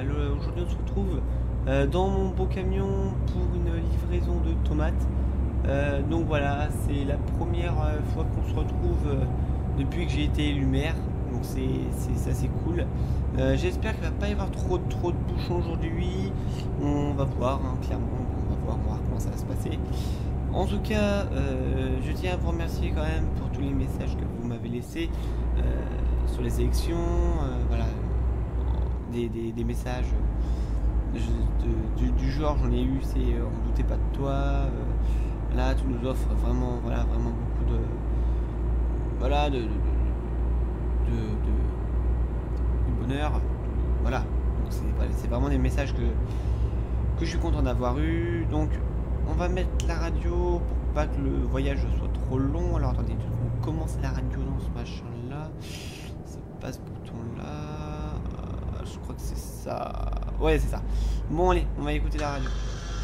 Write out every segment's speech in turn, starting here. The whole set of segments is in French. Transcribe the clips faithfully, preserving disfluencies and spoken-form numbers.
alors aujourd'hui on se retrouve euh, dans mon beau camion pour une livraison de tomates. Euh, donc voilà, c'est la première fois qu'on se retrouve euh, depuis que j'ai été élu maire. Donc c'est ça, c'est cool. Euh, J'espère qu'il va pas y avoir trop trop de bouchons aujourd'hui. On va voir, hein, clairement, on va voir, on va voir comment ça va se passer. En tout cas, euh, je tiens à vous remercier quand même pour tous les messages que vous m'avez laissés euh, sur les élections. Euh, voilà, des, des, des messages de, de, du, du genre, j'en ai eu, c'est euh, on doutait pas de toi. Euh, là, tu nous offres vraiment, voilà, vraiment beaucoup de, voilà, de, de, de, de, de, de bonheur. Voilà, donc c'est vraiment des messages que que je suis content d'avoir eu. Donc on va mettre la radio pour pas que le voyage soit trop long. Alors attendez, on commence la radio dans ce machin là. C'est pas ce bouton là. Euh, je crois que c'est ça. Ouais, c'est ça. Bon allez, on va écouter la radio.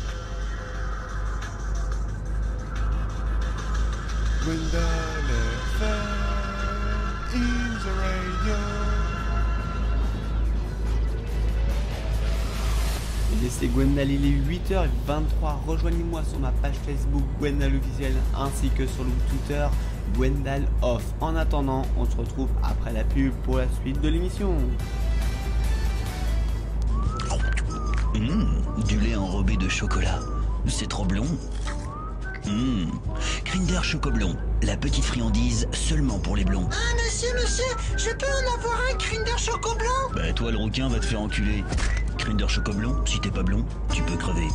Et c'est Gwendal, il est huit heures vingt-trois. Rejoignez-moi sur ma page Facebook Gwendal officiel ainsi que sur le Twitter Gwendal off. En attendant, on se retrouve après la pub pour la suite de l'émission. Mmh, du lait enrobé de chocolat. C'est trop blond. Mmh. Kinder Chocoblond, la petite friandise seulement pour les blonds. Ah monsieur, monsieur, je peux en avoir un Kinder Chocoblond? Bah toi le rouquin va te faire enculer. Kinder Chocoblond, si t'es pas blond, tu peux crever.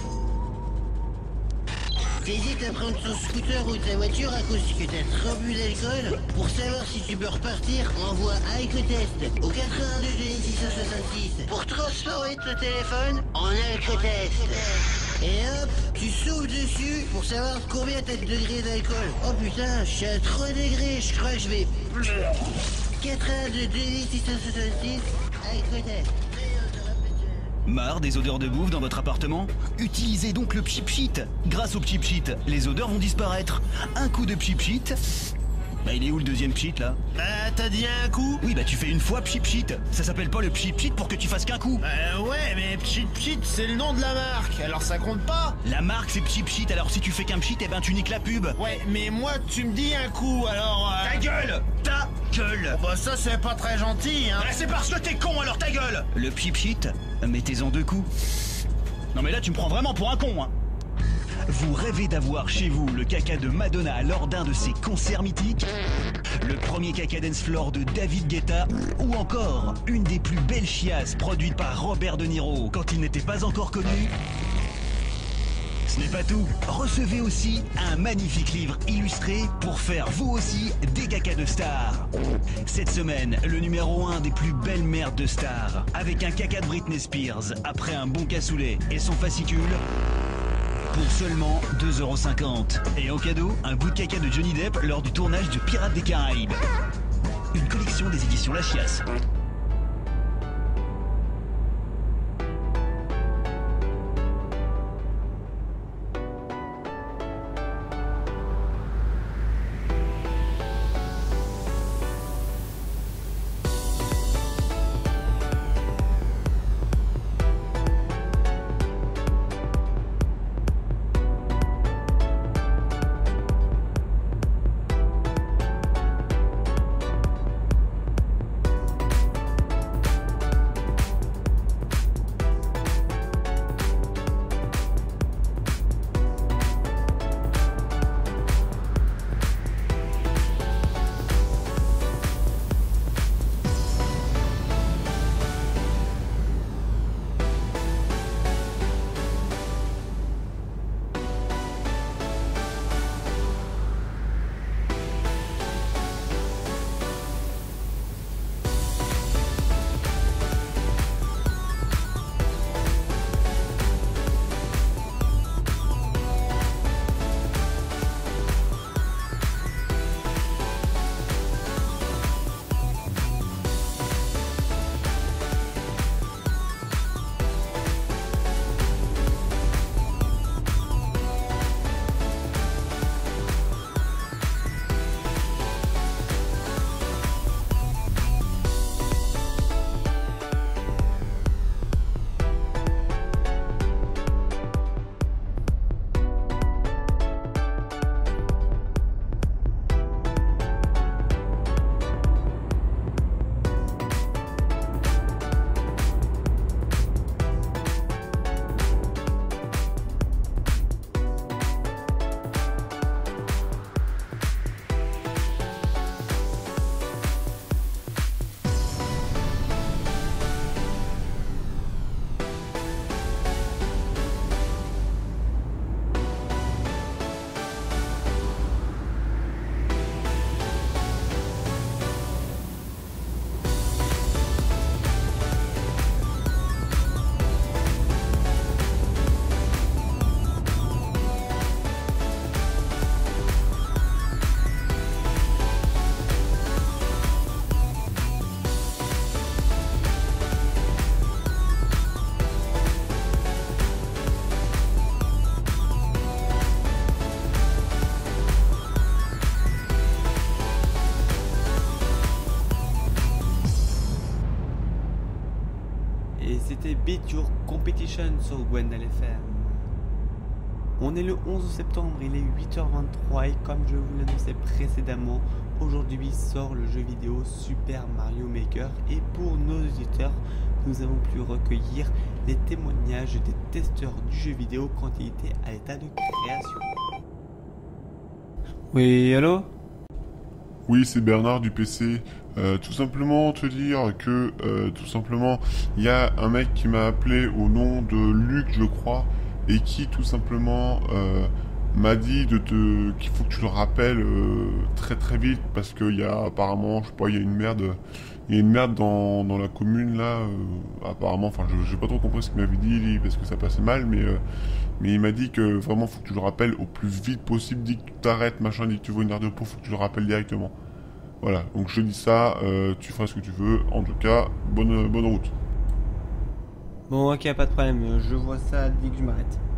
T'hésites à prendre ton scooter ou ta voiture à cause que t'as trop bu d'alcool? Pour savoir si tu peux repartir, envoie Alcotest au quatre-vingt-deux six cent soixante-six pour transformer ton téléphone en Alcotest. Et hop, tu souffles dessus pour savoir combien t'as de degrés d'alcool. Oh putain, je suis à trois degrés, je crois que je vais... quatre-vingt-deux six cent soixante-six, Alcotest. Marre des odeurs de bouffe dans votre appartement? Utilisez donc le Pchip Sheet. Grâce au Pchip Sheet, les odeurs vont disparaître. Un coup de Pchip Sheet. Bah il est où le deuxième Pchit là? Bah t'as dit un coup? Oui bah tu fais une fois Pchip Sheet. Ça s'appelle pas le Pchip Sheet pour que tu fasses qu'un coup. Euh ouais mais Pchip Sheet c'est le nom de la marque, alors ça compte pas? La marque c'est Pchip Sheet, alors si tu fais qu'un Pchit, eh ben tu niques la pub. Ouais mais moi tu me dis un coup alors... Euh... Ta gueule! Ta gueule! Bah ça c'est pas très gentil hein. Bah c'est parce que t'es con alors ta gueule! Le Pchip Sheet, mettez-en deux coups. Non mais là tu me prends vraiment pour un con hein. Vous rêvez d'avoir chez vous le caca de Madonna lors d'un de ses concerts mythiques? Le premier caca dance floor de David Guetta? Ou encore une des plus belles chiasses produites par Robert De Niro quand il n'était pas encore connu? Ce n'est pas tout. Recevez aussi un magnifique livre illustré pour faire vous aussi des cacas de stars. Cette semaine, le numéro un des plus belles merdes de stars, avec un caca de Britney Spears après un bon cassoulet et son fascicule, pour seulement deux euros cinquante. Et en cadeau, un bout de caca de Johnny Depp lors du tournage de Pirates des Caraïbes. Une collection des éditions La Chiasse. Beat Your Competition sur Gwendal F M. On est le onze septembre, il est huit heures vingt-trois et comme je vous l'annonçais précédemment, aujourd'hui sort le jeu vidéo Super Mario Maker et pour nos auditeurs, nous avons pu recueillir les témoignages des testeurs du jeu vidéo quand il était à l'état de création. Oui, allô ? Oui, c'est Bernard du P C. Euh, tout simplement te dire que, euh, tout simplement, il y a un mec qui m'a appelé au nom de Luc, je crois, et qui, tout simplement, euh, m'a dit de te, qu'il faut que tu le rappelles euh, très très vite, parce qu'il y a apparemment, je sais pas, il y a une merde, il y a une merde dans, dans la commune, là, euh, apparemment, enfin, je j'ai pas trop compris ce qu'il m'avait dit, lui, parce que ça passait mal, mais... Euh, Mais il m'a dit que vraiment faut que tu le rappelles au plus vite possible, dit que tu t'arrêtes, machin, dit que tu veux une heure de pause, faut que tu le rappelles directement. Voilà, donc je dis ça, euh, tu feras ce que tu veux, en tout cas, bonne, bonne route. Bon, ok, pas de problème, je vois ça dès que je m'arrête.